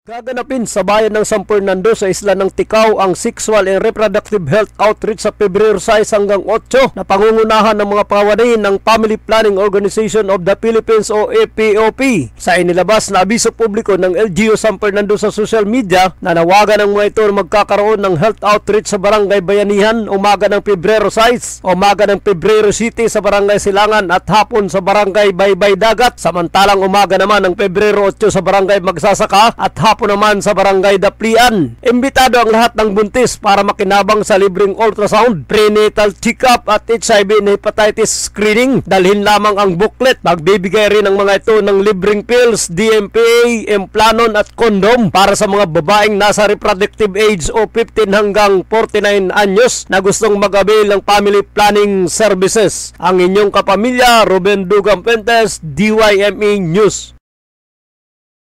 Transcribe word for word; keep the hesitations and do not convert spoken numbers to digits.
Gaganapin sa bayan ng San Fernando sa isla ng Ticao ang Sexual and Reproductive Health Outreach sa Pebrero sais hanggang otso na pangungunahan ng mga pawani ng Family Planning Organization of the Philippines o A P O P. Sa inilabas na abiso publiko ng L G U San Fernando sa social media na nawagan ng mga ito na magkakaroon ng health outreach sa Barangay Bayanihan umaga ng Pebrero sais, umaga ng Pebrero City sa Barangay Silangan at hapon sa Barangay Baybay Dagat, samantalang umaga naman ng Pebrero otso sa Barangay Magsasaka at hapon po naman sa Barangay Daplian. Imbitado ang lahat ng buntis para makinabang sa libreng ultrasound, prenatal check-up at H I V and hepatitis screening. Dalhin lamang ang booklet. Magbibigay rin ang mga ito ng libreng pills, D M P A, implanon at kondom para sa mga babaeng nasa reproductive age o fifteen hanggang forty-nine anyos na gustong mag-avail ng family planning services. Ang inyong kapamilya, Ruben Dugang Pentes, D Y M E News.